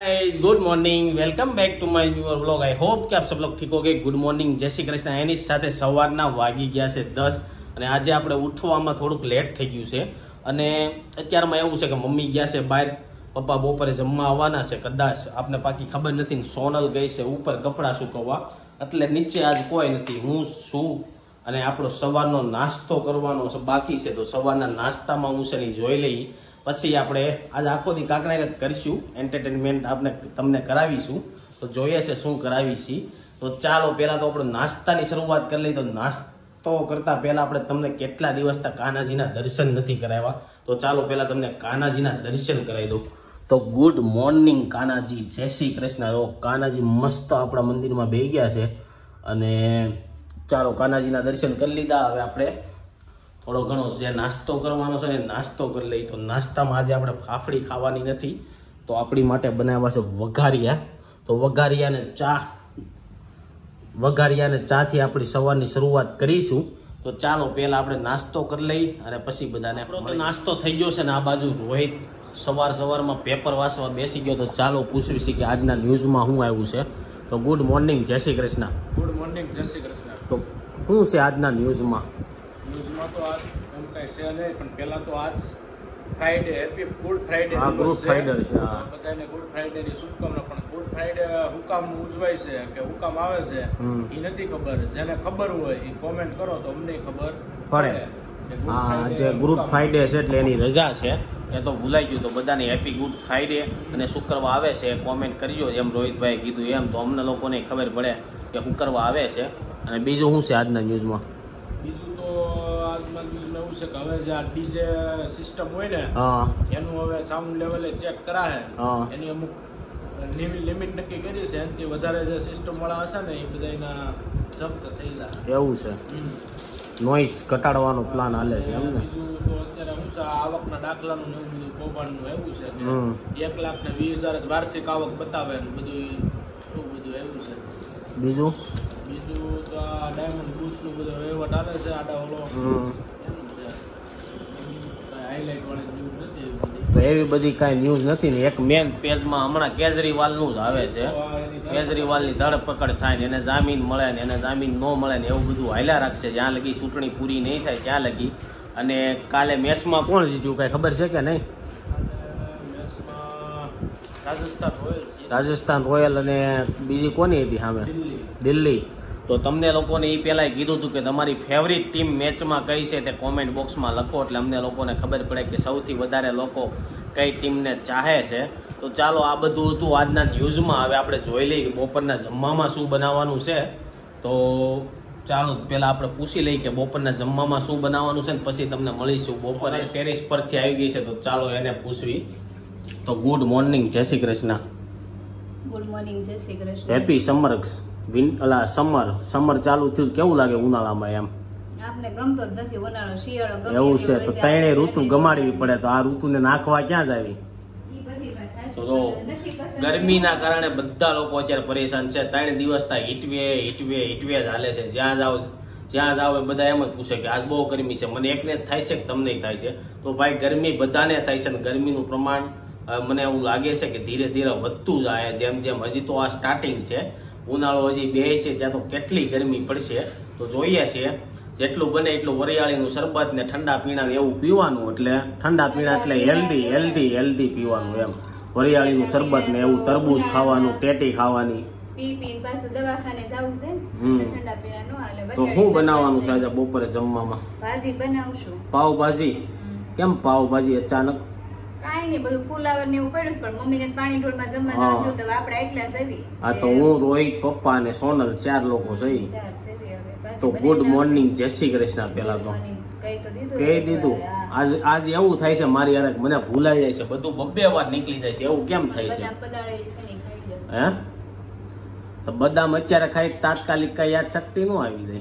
Good morning welcome back to my new vlog. I hope कि आप सब लोग ठीक हो गए। गुड मॉर्निंग जय श्री कृष्ण। એની સાથે સવારના વાગી ગયા છે 10 અને આજે આપણે ઉઠવામાં થોડુંક લેટ થઈ ગયું છે અને અત્યારમાં એવું છે કે મમ્મી ગયા છે બહાર, પપ્પા બપોરે જમવા આવવાના છે કદાચ, આપને પાકી ખબર નથી। સોનલ ગઈ છે ઉપર કપડાં સુકવવા, એટલે નીચે આજ કોઈ નથી, હું છું અને આપણો સવારનો નાસ્તો કરવાનો છે બાકી છે, તો સવારના નાસ્તામાં હું છે જોઈ લઈ, પછી આપણે આજ આખો દી કાંકરા કરીશું, એન્ટરટેનમેન્ટ આપણે તમને કરાવીશું, તો જોઈએ છે શું કરાવી છે। તો ચાલો પહેલા તો આપણે નાસ્તાની શરૂઆત કરી લઈએ। તો નાસ્તો કરતા પહેલા આપણે તમને કેટલા દિવસથી કાનાજીના દર્શન નથી કરાવ્યા, તો ચાલો પહેલા તમને કાનાજીના દર્શન કરાવી દઉં। તો ગુડ મોર્નિંગ કાનાજી, જય શ્રી કૃષ્ણ। તો કાનાજી મસ્ત આપણા મંદિરમાં બેસી ગયા છે અને ચાલો કાનાજીના દર્શન કરી લીધા। હવે આપણે થોડો ઘણો જે નાસ્તો કરવાનો છે ને નાસ્તો કરી લઈ। તો નાસ્તામાં આજે આપણે ફાફડી ખાવાની નથી, તો આપણી માટે બનાવ્યા છે વઘારિયા। તો વઘારિયાને ચાથી આપણી સવારની શરૂઆત કરીશું। તો ચાલો પહેલા આપણે નાસ્તો કરી લઈ અને પછી બધાને આપણો તો નાસ્તો થઈ ગયો છે ને આ બાજુ રોહિત સવારમાં પેપર વાંચવા બેસી ગયો। તો ચાલો પૂછવી કે આજના ન્યૂઝમાં શું આવ્યું છે। તો ગુડ મોર્નિંગ જય શ્રી કૃષ્ણ। ગુડ મોર્નિંગ જય શ્રી કૃષ્ણ। તો શું છે આજના ન્યૂઝમાં? ન્યૂઝમાં તો આજ એમ કઈ છે નહીં, પણ પહેલા તો આજ ફ્રાઈડે, હેપી ગુડ ફ્રાઈડે। હા, ગુડ ફ્રાઈડે છે। હા, બધાને ગુડ ફ્રાઈડે ની શુભકામના। પણ ગુડ ફ્રાઈડે હુકામ ઉજવાય છે કે હુકામ આવે છે એ નથી ખબર। જેને ખબર હોય એ કોમેન્ટ કરો તો અમને ખબર પડે। હા, જે ગુડ ફ્રાઈડે છે એટલે એની રજા છે, એ તો ભૂલાઈ ગયું। તો બધાને હેપી ગુડ ફ્રાઈડે અને શુક્રવાર આવે છે કોમેન્ટ કરજો, જેમ રોહિતભાઈ કીધું એમ, તો અમને લોકોને ખબર પડે કે શુક્રવાર આવે છે। અને બીજું શું છે આજના ન્યૂઝમાં? બીજું તો આજના ન્યૂઝમાં એવું છે કે હવે જે આ ડીજે સિસ્ટમ હોય ને એનું હવે સાઉન્ડ લેવલે ચેક કરાય, એની અમુક લિમિટ નક્કી કરી છે, એનાથી વધારે જે સિસ્ટમ વાળા હશે ને એ બધાના જપ્ત થઈ જાય એવું છે। નોઈસ ઘટાડવાનો પ્લાન હાલે છે એમ ને? બીજું તો અત્યારે શું છે આવકના દાખલાનું એવું બધું કૌભાંડનું એવું છે કે 1,20,000 જ વાર્ષિક આવક બતાવે ને બધું એવું એવું છે। બીજું તો આ ડાયમંડ બુશનું બધો વહીવટ હાલે છે આડા ઓલો એનું છે, હાઈલાઇટ વાળી ન્યૂઝ નથી એવી બધી। તો એવી બધી કાંઈ ન્યૂઝ નથી ને। એક મેન પેજમાં હમણાં કેજરીવાલનું જ આવે છે, કેજરીવાલની ધરપકડ થાય ને એને જામીન મળે ને એને જામીન ન મળે ને એવું બધું હાલ્યા રાખશે જ્યાં લગી ચૂંટણી પૂરી નહીં થાય ત્યાં લગી। અને કાલે મેચમાં કોણ જીત્યું કાંઈ ખબર છે કે નહીં? રાજસ્થાન રોયલ અને બીજી કોની હતી સામે? દિલ્હી। તો તમને લોકોને એ પહેલાં કીધું હતું કે તમારી ફેવરિટ ટીમ મેચમાં કઈ છે તે કોમેન્ટ બોક્સમાં લખો, એટલે અમને લોકોને ખબર પડે કે સૌથી વધારે લોકો કઈ ટીમને ચાહે છે। તો ચાલો આ બધું હતું આજના ન્યૂઝમાં। હવે આપણે જોઈ લઈએ કે બપોરના જમવામાં શું બનાવવાનું છે। તો ચાલો પહેલાં આપણે પૂછી લઈએ કે બપોરના જમવામાં શું બનાવવાનું છે ને પછી તમને મળીશું। બપોરે ટેરેસ પરથી આવી ગઈ છે, તો ચાલો એને પૂછવી। તો ગુડ મોર્નિંગ જય શ્રી કૃષ્ણ। ગુડ મોર્નિંગ જય શ્રી કૃષ્ણ। હેપી સમર ચાલુ થયું, કેવું લાગે ઉનાળામાં એમ? આપને ગમતો જ નથી ઉનાળો, શિયાળો ગમે એવું છે, તો ત્રણેય ઋતુ ગમાડવી પડે, તો આ ઋતુને નાખવા ક્યાં જ આવી? તો ગરમીના કારણે બધા લોકો અત્યારે પરેશાન છે। 3 દિવસથી હીટવે હાલે છે। જ્યાં જાવ બધા એમ જ પૂછે કે આજ બહુ ગરમી છે। મને એકને જ થાય છે કે તમને થાય છે? તો ભાઈ ગરમી બધાને થાય છે, ગરમીનું પ્રમાણ મને એવું લાગે છે કે ધીરે ધીરે વધતું જાય, જેમ હજી તો આ સ્ટાર્ટિંગ છે, ઉનાળો હજી બે છે, ત્યાં તો કેટલી ગરમી પડશે। તો જોઈએ છીએ જેટલું બને એટલું વરિયાળીનું શરબત ને ઠંડા પીણા એવું પીવાનું, એટલે ઠંડા પીણા એટલે હેલ્ધી પીવાનું એમ, વરિયાળીનું શરબત ને એવું, તરબૂચ ખાવાનું, ટેટી ખાવાની। તો શું બનાવવાનું છે આજે બપોરે જમવામાં? ભાજી બનાવશું। પાવભાજી? કેમ પાવભાજી અચાનક? કાઈ નહીં, બધું ફુલાવર ને એવું પડ્યું, પણ મમ્મીને પાણી ઢોળમાં જમવા જવાનું તો આપણે એટલા સેવી। હા, તો હું, રોહિત, પપ્પા અને સોનલ 4 લોકો છે। તો ગુડ મોર્નિંગ જય શ્રી કૃષ્ણ પહેલા તો કહી દીધું। આજ એવું થાય છે મારી યાર, મને ભૂલાઈ જાય છે બધું, 2 વાર નીકળી જાય છે, એવું કેમ થાય છે? હે? તો બદામ અત્યારે ખાઈ તાત્કાલિક કઈ યાદ શક્તિ નો આવી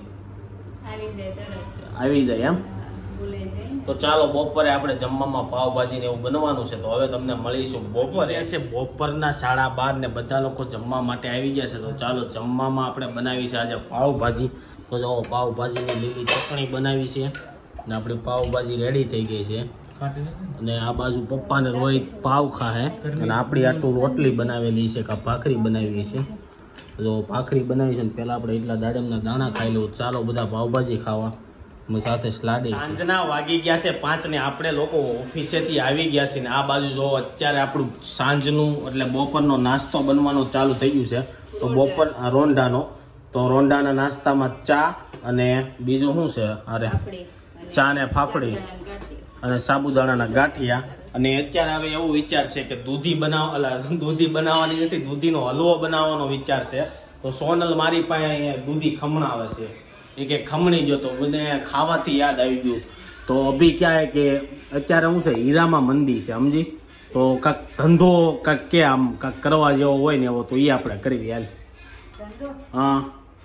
જાય એમ? તો ચાલો બપોરે આપણે જમવામાં પાવભાજી ને એવું બનવાનું છે। તો હવે તમને મળીશું બપોરે છે, બપોરના 12:30 ને બધા લોકો જમવા માટે આવી ગયા છે। તો ચાલો જમવામાં આપણે બનાવી છે આજે પાવભાજી। તો જો પાવભાજીની લીલી ચટણી બનાવી છે ને આપણી પાવભાજી રેડી થઈ ગઈ છે। અને આ બાજુ પપ્પા ને રોહિત પાવ ખાહે અને આપણી આટલું રોટલી બનાવેલી છે કે ભાખરી બનાવી છે. જો ભાખરી બનાવી છે ને પેલા આપણે એટલા દાડમના દાણા ખાઈ લઉં. ચાલો બધા પાવભાજી ખાવા સાથે સ્લાડી. સાંજના વાગી ગયા છે 5 ને આપણે લોકો ઓફિસેથી આવી ગયા છે ને આ બાજુ જો અત્યારે આપણું સાંજનું એટલે બપોરનો નાસ્તો બનવાનો ચાલુ થઈ ગયું છે. તો બપોર રોંઢાનો તો રોંઢાના નાસ્તામાં ચા અને બીજું શું છે? અરે ચા ને ફાફડી અને સાબુદાણાના ગાંઠિયા. અને અત્યારે હવે એવું વિચાર છે કે દૂધી બનાવવાની નથી, દૂધીનો હલવો બનાવવાનો વિચાર છે. તો સોનલ મારી પાસે દૂધી ખમણાવે છે એ કે ખમણી ગયો તો મને ખાવાથી યાદ આવી ગયું. તો અભી ક્યાં હે કે અત્યારે શું છે હીરામાં મંદી છે સમજી. તો કાંક ધંધો કાંક કે આમ કાંક કરવા જેવો હોય ને એવો તો એ આપણે કરવી હાલ. હા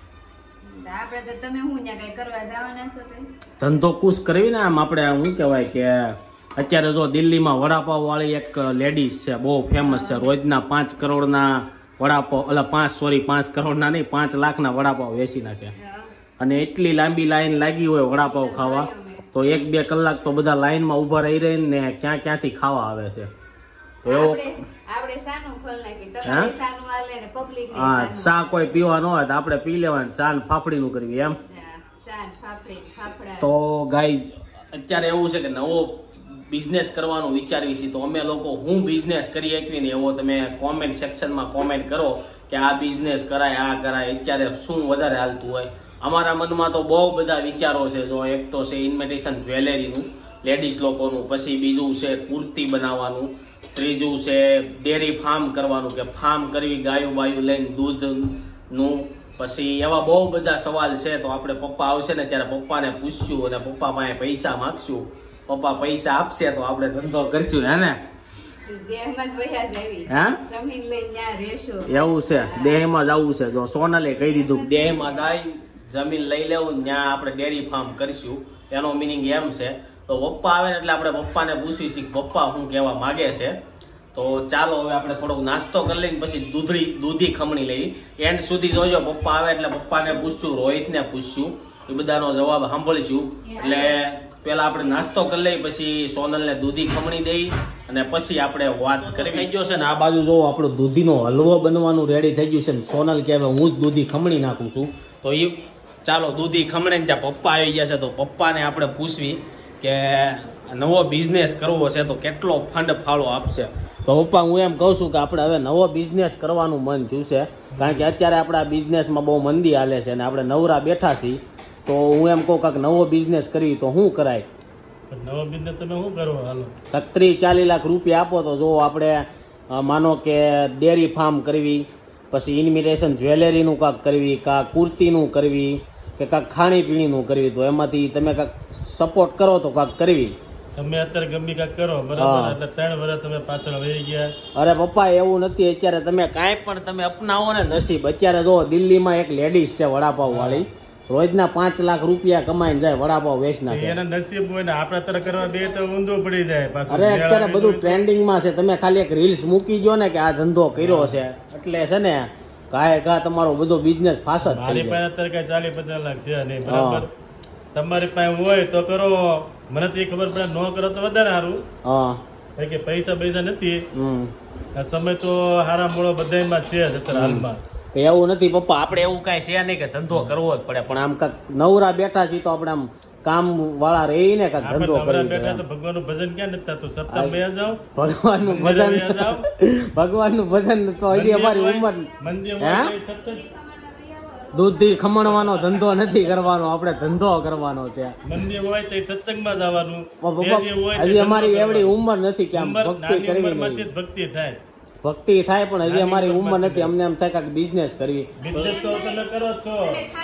ધંધો કુશ કરવી ને આમ આપણે શું કહેવાય કે અત્યારે જો દિલ્હીમાં વડાપાવ વાળી એક લેડીઝ છે બહુ ફેમસ છે. રોજના 5 કરોડના વડાપાવ એટલે 5 કરોડના નહીં 5 લાખના વડાપાવ વેચી નાખે. અને એટલી લાંબી લાઈન લાગી હોય વડાપાવ ખાવા તો 1-2 કલાક તો બધા લાઈનમાં ઉભા રહી રહીને ક્યાંથી ખાવા આવે છે. હા ચા કોઈ પીવા ન હોય તો આપણે પી લેવાનું. ચા ને ફાફડી નું કરવી એમ. તો ગાઈઝ અત્યારે એવું છે કે નવો બિઝનેસ કરવાનું વિચારવી છે. તો અમે લોકો હું બિઝનેસ કરી શકવી ને એવો તમે કોમેન્ટ સેક્શનમાં કોમેન્ટ કરો કે આ બિઝનેસ કરાય આ કરાય. અત્યારે શું વધારે હાલતું હોય અમારા મનમાં તો બહુ બધા વિચારો છે. જો એક તો છે ઇન્વિટેશન જ્વેલરીનું લેડીઝ લોકોનું, પછી બીજું છે કુર્તી બનાવવાનું, ત્રીજું છે ડેરી ફાર્મ કરવાનું કે ફાર્મ કરવી ગાયું બાયું લઈને દૂધનું. પછી એવા બહુ બધા સવાલ છે. તો આપણે પપ્પા આવશે ને ત્યારે પપ્પાને પૂછશું અને પપ્પા પાસે પૈસા માગશું. પપ્પા પૈસા આપશે તો આપણે ધંધો કરશું હે ને. એવું છે દેહમાં જ આવું છે. જો સોનલે કહી દીધું દેહમાં જાય જમીન લઈ લેવું ત્યાં આપણે ડેરી ફાર્મ કરશું. એનો મિનિંગ એમ છે. તો પપ્પા આવે ને એટલે આપણે પપ્પાને પૂછીશું પપ્પા શું કહેવા માગે છે. તો ચાલો હવે આપણે થોડોક નાસ્તો કરી લઈને પછી દૂધી ખમણી લઈ. એન્ડ સુધી જોજો પપ્પા આવે એટલે પપ્પાને પૂછશું, રોહિતને પૂછશું, એ બધાનો જવાબ સાંભળીશું. એટલે પેલા આપણે નાસ્તો કરી લઈ પછી સોનલને દૂધી ખમણી દઈ અને પછી આપણે વાત કરી. થઈ ગયો છે ને આ બાજુ જો આપણો દૂધીનો હલવો બનવાનું રેડી થઈ ગયું છે ને સોનલ કે હવે હું જ દૂધી ખમણી નાખું છું. તો એ ચાલો દૂધી ખમણે ત્યાં પપ્પા આવી ગયા છે તો પપ્પાને આપણે પૂછવી કે નવો બિઝનેસ કરવો છે તો કેટલો ફંડ ફાળો આપશે. તો પપ્પા હું એમ કહું છું કે આપણે હવે નવો બિઝનેસ કરવાનું મન થયું છે. કારણ કે અત્યારે આપણા બિઝનેસમાં બહુ મંદી હાલે છે અને આપણે નવરા બેઠા છીએ. તો હું એમ કહું કાંક નવો બિઝનેસ કરવી તો શું કરાય? નવો બિઝનેસ તમે શું કરો? હાલો 30-40 લાખ રૂપિયા આપો તો જો આપણે માનો કે ડેરી ફાર્મ કરવી, પછી ઇન્વિટેશન જ્વેલરીનું કાંક કરવી, કાં કુર્તીનું કરવી કે કાંક ખાણીપીણીનું કરવી. તો એમાંથી તમે કાંક સપોર્ટ કરો તો કાંક કરવી. તમે અત્યારે ગમે કાંક કરો બરાબર. એટલે 3 વર્ષ તમે પાછળ વહી ગયા. અરે પપ્પા એવું નથી. અત્યારે તમે કાંઈ પણ તમે અપનાવો ને નસીબ. અત્યારે જો દિલ્હીમાં એક લેડીઝ છે વડાપાવ વાળી રોજના 5 લાખ રૂપિયા કમાઈને જાય વડાપાવ વેચ નાખે. એના નસીબ હોય ને આપણા તરફ કરવા બે તો ઊંધું પડી જાય પાછું. અરે અત્યારે બધું ટ્રેન્ડિંગમાં છે. તમે ખાલી એક રીલ્સ મૂકી દો ને કે આ ધંધો કર્યો છે એટલે છે ને ઘા તમારો બધો બિઝનેસ ફાસ જ થઈ જાય. મારી પાસે અત્યારે કઈ 40-50 લાખ છે નહીં બરાબર. તમારી પાસે હોય તો કરો. મને તો એ ખબર પડે ન કરો તો વધારે સારું. કારણ કે પૈસા નથી. આ સમય તો હારા મોળો બધામાં છે અત્યારે હાલમાં. એવું નથી પપ્પા આપણે એવું કઈ છે નહીં કે ધંધો કરવો જ પડે. પણ આમ કાંક નવરા બેઠા છીએ તો આપણે આમ કામ વાળા રહી ને કાંક ધંધો કરવો. ભગવાનનું ભજન ક્યાં નથી થતું? સપ્તાહ બે જાઓ ભગવાનનું ભજન તો હજી અમારી ઉંમર દૂધી ખમણવાનો ધંધો નથી કરવાનો. આપણે ધંધો કરવાનો છે. મંદિર હોય તો સત્સંગમાં જવાનું. હજી અમારી એવડી ઉંમર નથી કે આમ ભક્તિ કરવી. ભક્તિ થાય ભક્તિ થાય પણ હજી અમારી ઉંમર નથી. અમને એમ થાય કે બિઝનેસ કરવી. બિઝનેસ તો તમે કરો છો.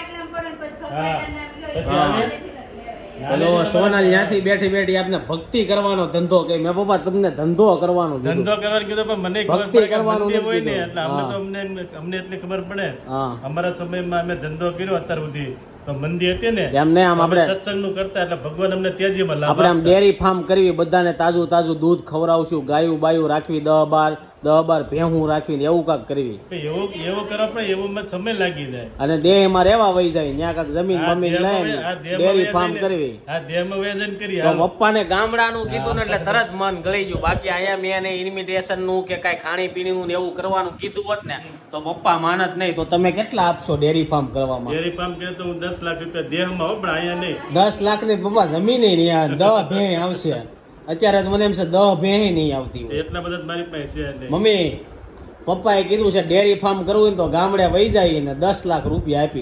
હેલો સોનલ ત્યાંથી બેઠી આપને ભક્તિ કરવાનો ધંધો કે મેં પપ્પા તમને ધંધો કરવાનો કીધું પણ મને ભક્તિ કરવાનું હોય ને એટલે અમને એટલી ખબર પડે. અમારા સમયમાં અમે ધંધો કર્યો અત્યાર સુધી તો મંદી હતી ને એમને આમ આપણે સત્સંગ નું કરતા એટલે ભગવાન અમને તેજીમાં લાભ. આપણે આમ ડેરી ફાર્મ કરવી, બધાને તાજું દૂધ ખવડાવશું, ગાયું બાયું રાખવી 10-12 10-12 ભેહું રાખવીને એવું કાંક કરવી. એવું કરો પણ એવું મત સમય લાગી જાય અને દેહમાં રહેવા વહી જાય ત્યાં કાંક જમીન મમ્મી લઈને ડેરી ફાર્મ કરવી. આ દેહમાં વેદન કરી તો પપ્પાને ગામડાનું કીધું ને એટલે તરત મન ગળી ગયું. બાકી અહીંયા મેં એને ઇન્વિટેશન નું કે કઈ ખાણી પીણીનું ને એવું કરવાનું કીધું હોત ને તો પપ્પા માનત નહીં. તો તમે કેટલા આપશો ડેરી ફાર્મ કરવામાં? ડેરી ફાર્મ કરે તો હું 10 લાખ રૂપિયા દેહમાં પણ અહીંયા નહીં. 10 લાખ ની પપ્પા જમીન નહીં, 10 ભેં આવશે. અત્યારે તો મને એમ છે 10 ભેં નહીં આવતી હોય. એટલા બધા મારી પાસે નહીં. મમ્મી પપ્પાએ કીધું છે ડેરી ફાર્મ કરવું હોય તો ગામડે વહી જાય ને 10 લાખ રૂપિયા આપી.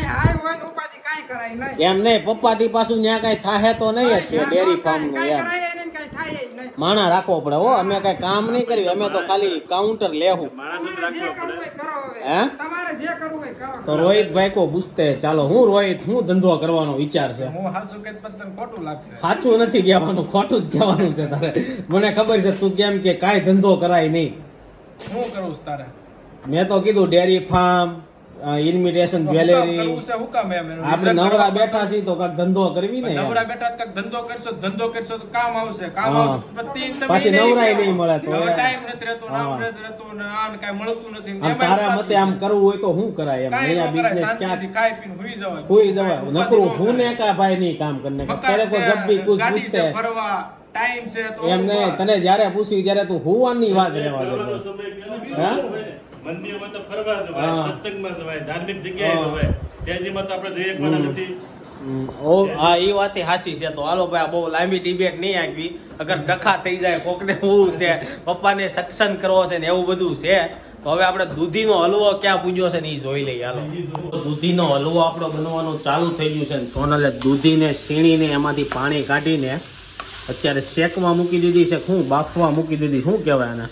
એમ નહીં, પપ્પા થી પાછું ત્યાં કઈ થાય તો નહીં જ ડેરી ફાર્મ નું. એમ માણા રાખવો પડે હો. અમે કઈ કામ નહીં કર્યું, અમે તો ખાલી કાઉન્ટર લેવું. હે તો રોહિતભાઈ કો પૂછતે ચાલો. હું રોહિત, હું ધંધો કરવાનો વિચાર છે? સાચું નથી કહેવાનું, ખોટું જ કહેવાનું છે તારે. મને ખબર છે તું કેમ કે કાંઈ ધંધો કરાય નહીં. હું કરું તારે? મેં તો કીધું ડેરી ફાર્મ, ઇન્વિટેશન જ્વેલરી. આપણે નવરા બેઠા છીએ તો કાંઈક ધંધો કરવી ને. નવરા બેઠા કાંઈક ધંધો કરશો તો કામ આવશે. પછી નવરાય નહીં મળે તો ટાઈમ નથી રહેતો, નામ નથી રહેતો ને આન કાંઈ મળતું નથી. તારા મતે આમ કરવું હોય તો શું કરાય? એમ અહીંયા બિઝનેસ ક્યાં ખાઈ પીને હુઈ જવાય. હુઈ જવાય. નકરું હું ને કા ભાઈ નહીં કામ કરને ત્યારે કોઈ જબ ભી કુછ પૂછતે ફરવા ટાઈમ છે તો એમ નહીં. તને જયારે પૂછી ત્યારે તું હુવાની વાત રહેવા દે. હા મંદિરમાં તો ફરવા જવાય, સત્સંગમાં જવાય, ધાર્મિક જગ્યાએ જવાય. ત્યાંજીમાં તો આપણે જઈએ પણ નથી. હા એ વાત હાસી છે. તો હાલો ભાઈ બહુ લાંબી ડિબેટ નહીં આપવી. અગર ડખા થઈ જાય કોકને હું છે પપ્પાને સત્સંગ કરવો છે ને એવું બધું છે તો હવે આપણે દૂધીનો હલવો ક્યાં પૂજ્યો છે ને એ જોઈ લઈએ. હાલો દૂધીનો હલવો આપણો બનવાનું ચાલુ થઈ ગયું છે. સોનલે દૂધીને સીણીને એમાંથી પાણી કાઢીને અત્યારે શેકવા મૂકી દીધી છે. શું બાફવા મૂકી દીધી? શું કહેવાય એને?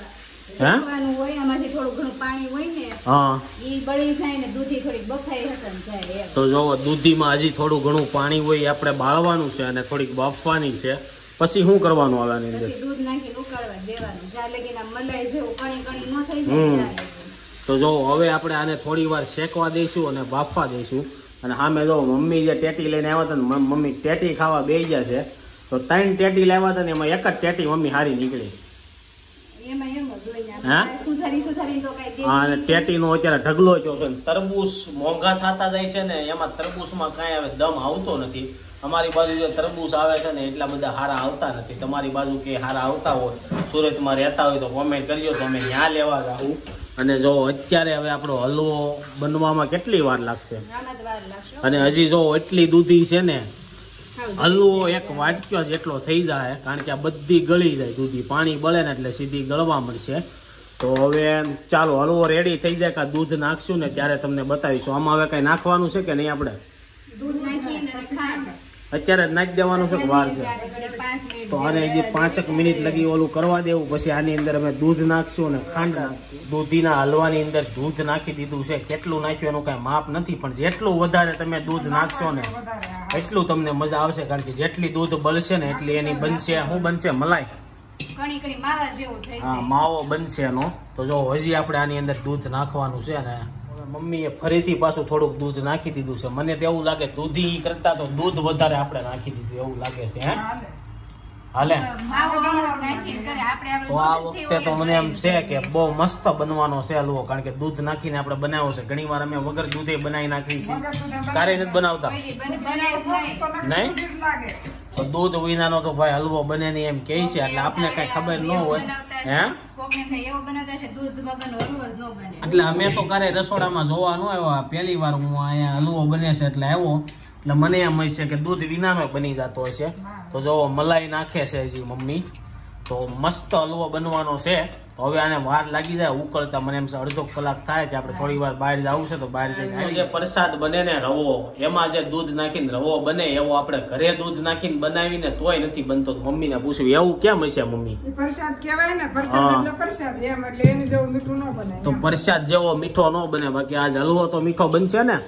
તો જો દૂધીમાં હજી થોડું ઘણું પાણી હોય આપણે બાળવાનું છે અને થોડીક બાફવાની છે. પછી શું કરવાનું આવે આની અંદર? તો જો હવે આપણે આને થોડી વાર શેકવા દઈશું અને બાફવા દઈશું. અને સામે જો મમ્મી જે ટેટી લઈને આવ્યા હતા ને મમ્મી ટેટી ખાવા બેસી ગયા છે. તો 3 ટેટી લાવ્યા હતા ને એમાં એક જ ટેટી મમ્મી હારી નીકળી. ટેટી નો અત્યારે ઢગલો થયો છે. તરબૂચ મોંઘા થતા જાય છે ને એમાં તરબૂચમાં કઈ હવે દમ આવતો નથી. અમારી બાજુ જે તરબૂચ આવે છે ને એટલા બધા હારા આવતા નથી. તમારી બાજુ કે હારા આવતા હોય, સુરતમાં રહેતા હોય તો કોમેન્ટ કરજો તો અમે ત્યાં લેવા જાઉં. અને જો અત્યારે હવે આપણો હલવો બનવામાં કેટલી વાર લાગશે. અને હજી જો એટલી દૂધી છે ને હલવો એક વાટક્યો જેટલો થઈ જાય કારણ કે આ બધી ગળી જાય. દૂધી પાણી બળે ને એટલે સીધી ગળવા મળશે. તો હવે ચાલો હલવો રેડી થઈ જાય કે દૂધ નાખશું ને ત્યારે તમને બતાવીશું. આમાં હવે કઈ નાખવાનું છે કે નહીં? આપણે અત્યારે જ નાખી દેવાનું છે કે વાર છે? તો આને હજી 5 મિનિટ લગી ઓલું કરવા દેવું. પછી આની અંદર અમે દૂધ નાખશું અને ખાંડ. દૂધીના હલવાની અંદર દૂધ નાખી દીધું છે. કેટલું નાખ્યું એનું કઈ માપ નથી પણ જેટલું વધારે તમે દૂધ નાખશો ને એટલું તમને મજા આવશે. કારણ કે જેટલી દૂધ બળશે ને એટલી એની બનશે. શું બનશે? મલાઈ. હા માવો બનશે એનો. તો જો હજી આપણે આની અંદર દૂધ નાખવાનું છે ને મમ્મીએ ફરીથી પાછું થોડુંક દૂધ નાખી દીધું છે. મને તો એવું લાગે દૂધી કરતા તો દૂધ વધારે આપણે નાખી દીધું એવું લાગે છે. હે હાલે તો આ વખતે તો મને એમ છે કે બહુ મસ્ત બનવાનો છે હલવો. કારણ કે દૂધ નાખીને આપણે બનાવ્યો છે. ઘણી વાર અમે વગર દૂધે બનાવી નાખી છીએ. કારે નથી બનાવતા નહીં? તો દૂધ વિનાનો તો ભાઈ હલવો બને નહીં એમ કે છે. એટલે આપણે કઈ ખબર ન હોય. હે એટલે અમે તો ક્યારે રસોડામાં જોવા ન આવ્યો. પહેલી વાર હું અહીંયા હલવો બને છે એટલે આવ્યો. એટલે મને એમ હોય છે કે દૂધ વિનાનો બની જતો હશે. તો જો મલાઈ નાખે છે હજી મમ્મી. તો મસ્ત હલવો બનવાનો છે. તો હવે આને વાર લાગી જાય ઉકળતા. મને એમ છે અડધો કલાક થાય કે આપણે થોડી વાર બહાર જવું છે તો બહાર જઈને જે પ્રસાદ બને ને રવો એમાં જે દૂધ નાખીને રવો બને એવો આપણે ઘરે દૂધ નાખીને બનાવીને તોય નથી બનતો. મમ્મી ને પૂછ્યું એવું કેમ હશે મમ્મી? પ્રસાદ કહેવાય ને, પ્રસાદ એટલે પ્રસાદ એમ. એટલે એની જેવું મીઠું ન બને. તો પ્રસાદ જેવો મીઠો ન બને. બાકી આજ હલવો તો મીઠો બનશે ને.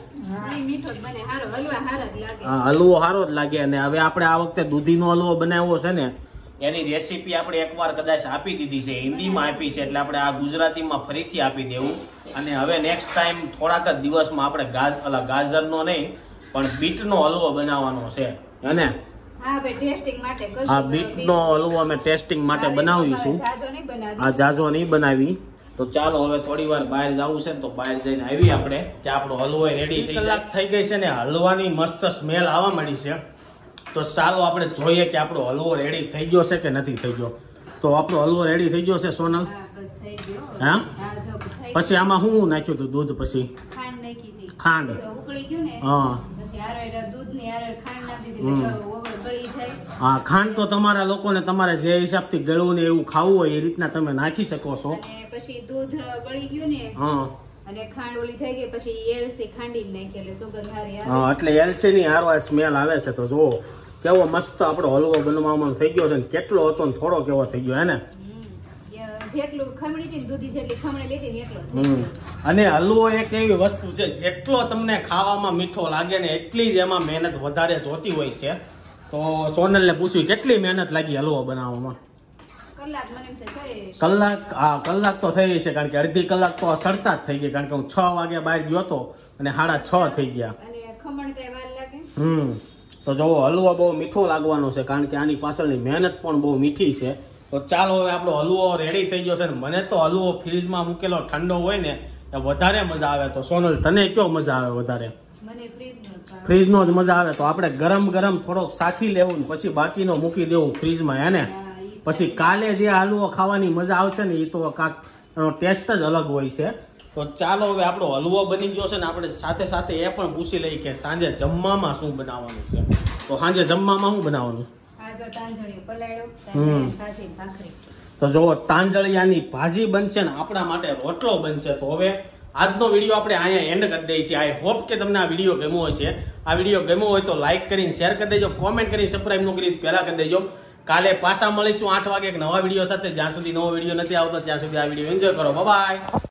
હા હલવો સારો જ લાગે. અને હવે આપણે આ વખતે દૂધીનો હલવો બનાવ્યો છે ને એની રેસીપી આપણે એકવાર કદાચ આપી દીધી છે, હિન્દીમાં આપી છે. એટલે આપણે આ ગુજરાતીમાં ફરીથી આપી દેવું. અને હવે નેક્સ્ટ ટાઈમ થોડાક જ દિવસમાં આપણે ગાજરનો નહીં પણ બીટનો હલવો બનાવવાનો છે. અને હા ભાઈ ટેસ્ટિંગ માટે કરશું. આ બીટનો હલવો અમે ટેસ્ટિંગ માટે બનાવીશું. જાજો નહીં બનાવી. આ જાજો નહીં બનાવી. તો ચાલો હવે થોડી વાર બહાર જવું છે ને તો બહાર જઈને આવી આપણે કે આપણો હલવો રેડી કલાક થઈ ગઈ છે ને હલવાની મસ્ત સ્મેલ આવવા માંડી છે. તો ચાલો આપણે જોઈએ કે આપણો હલવો રેડી થઈ ગયો છે કે નથી થઈ ગયો. તો આપણો હલવો રેડી થઈ ગયો છે સોનલ? હા બસ થઈ ગયો. હા હા જો થઈ પછી આમાં શું નાખ્યું હતું? દૂધ પછી ખાંડ નાખી હતી. ખાંડ. ઉકળી ગયું ને હા પછી આરે દૂધની આરે ખાંડ નાખી દીધી એટલે ઓવર ગળી જાય. હા ખાંડ તો તમારા લોકોને તમારે જે હિસાબથી ગળવું ને એવું ખાવું હોય એ રીતના તમે નાખી શકો છો. અને પછી દૂધ બળી ગયું ને હા અને ખાંડ ઓલી થઈ ગઈ પછી એલસી ખાંડી નાખી એટલે સુગંધ સારી આવે. હા એટલે એલસી ની હારો સ્મેલ આવે છે. તો જુઓ કેવો મસ્ત આપણો હલવો બનવામાં થઈ ગયો છે ને કેટલો હતો ને થોડો કેવો થઈ ગયો હે ને. જેટલું ખમણી છે દૂધી જેટલી ખમણી લીધી ને એટલો થઈ ગયો. અને હલવો એક એવી વસ્તુ છે જેટલો તમને ખાવામાં મીઠો લાગે ને એટલી જ એમાં મહેનત વધારે જોતી હોય છે. તો સોનલ ને પૂછ્યું કેટલી મહેનત લાગી હલવો બનાવવામાં? કલાક મને એમ છે થઈ. કલાક? હા કલાક તો થઈ છે કારણ કે અડધી કલાક તો સડતા જ થઈ ગઈ કારણ કે હું 6 વાગે બહાર ગયો હતો અને 6:30 થઈ ગયા. અને ખમણ કઈ વાર લાગે? તો જોવો હલવો બહુ મીઠો લાગવાનો છે કારણ કે આની પાછળની મહેનત પણ બહુ મીઠી છે. તો ચાલો હવે આપણો હલવો રેડી થઈ ગયો છે ને મને તો હલવો ફ્રીજમાં મૂકેલો ઠંડો હોય ને એ વધારે મજા આવે. તો સોનલ તને કયો મજા આવે વધારે? મને ફ્રીજનો જ મજા આવે. તો આપણે ગરમ ગરમ થોડોક સાખી લેવું ને પછી બાકીનો મૂકી દેવું ફ્રીજમાં હે ને. પછી કાલે જે હલવો ખાવાની મજા આવશે ને એ તો કાંક એનો ટેસ્ટ જ અલગ હોય છે. તો ચાલો હવે આપણો હલવો બની ગયો છે ને આપણે સાથે સાથે એ પણ પૂછી લઈએ કે સાંજે જમવામાં શું બનાવવાનું છે. તો સાંજે જમવામાં શું બનાવવાનું? તો જો તાંજળિયાની ભાજી બનશે ને આપણા માટે રોટલો બનશે. તો હવે આજનો વિડીયો આપણે અહીંયા એન્ડ કરી દઈએ છીએ. આઈ હોપ કે તમને આ વિડીયો ગમ્યો હશે. આ વિડીયો ગમ્યો હોય તો લાઈક કરીને શેર કરી દેજો, કોમેન્ટ કરીને સબસ્ક્રાઇબ નો કરી પહેલા કરી દેજો. કાલે પાછા મળીશું 8 વાગે એક નવા વિડીયો સાથે. જ્યાં સુધી નવો વિડીયો નથી આવતો ત્યાં સુધી આ વિડીયો એન્જોય કરો. બાય.